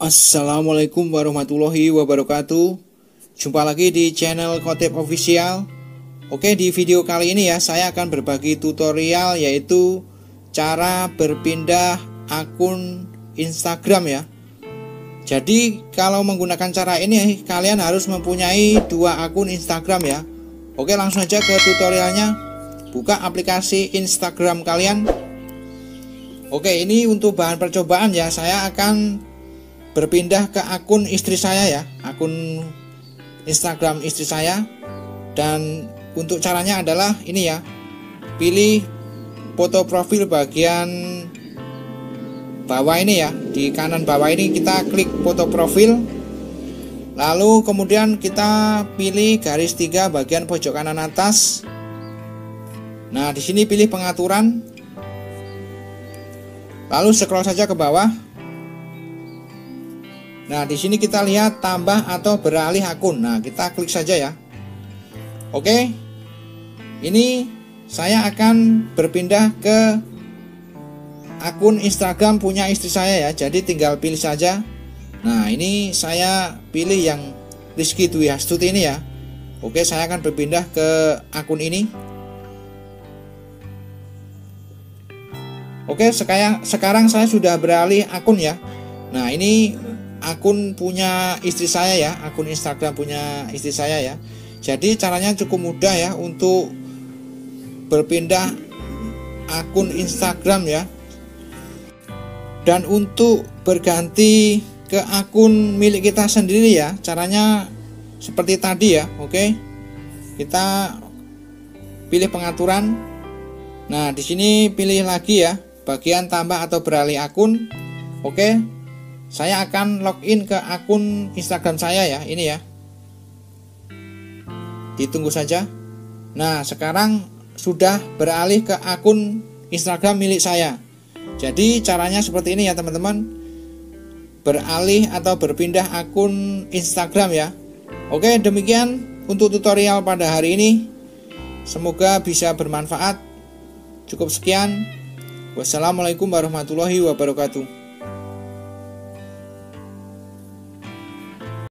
Assalamualaikum warahmatullahi wabarakatuh. Jumpa lagi di channel Khotib Official. Oke, di video kali ini ya saya akan berbagi tutorial yaitu cara berpindah akun Instagram ya. Jadi kalau menggunakan cara ini kalian harus mempunyai dua akun Instagram ya. Oke, langsung aja ke tutorialnya. Buka aplikasi Instagram kalian. Oke, ini untuk bahan percobaan ya. Saya akan berpindah ke akun istri saya ya, akun Instagram istri saya. Dan untuk caranya adalah ini ya, pilih foto profil bagian bawah ini ya, di kanan bawah ini kita klik foto profil, lalu kemudian kita pilih garis 3 bagian pojok kanan atas. Nah, di sini pilih pengaturan, lalu scroll saja ke bawah. Nah, di sini kita lihat tambah atau beralih akun. Nah, kita klik saja ya. Oke. Ini saya akan berpindah ke akun Instagram punya istri saya ya. Jadi tinggal pilih saja. Nah, ini saya pilih yang Rizky Dwi Astuti ini ya. Oke, saya akan berpindah ke akun ini. Oke, sekarang saya sudah beralih akun ya. Nah, ini akun punya istri saya ya, akun Instagram punya istri saya ya. Jadi caranya cukup mudah ya untuk berpindah akun Instagram ya. Dan untuk berganti ke akun milik kita sendiri ya, caranya seperti tadi ya. Oke. Kita pilih pengaturan. Nah, di sini pilih lagi ya, bagian tambah atau beralih akun. Oke. Saya akan login ke akun Instagram saya ya, ini ya. Ditunggu saja. Nah, sekarang sudah beralih ke akun Instagram milik saya. Jadi caranya seperti ini ya teman-teman. Beralih atau berpindah akun Instagram ya. Oke, demikian untuk tutorial pada hari ini. Semoga bisa bermanfaat. Cukup sekian. Wassalamualaikum warahmatullahi wabarakatuh.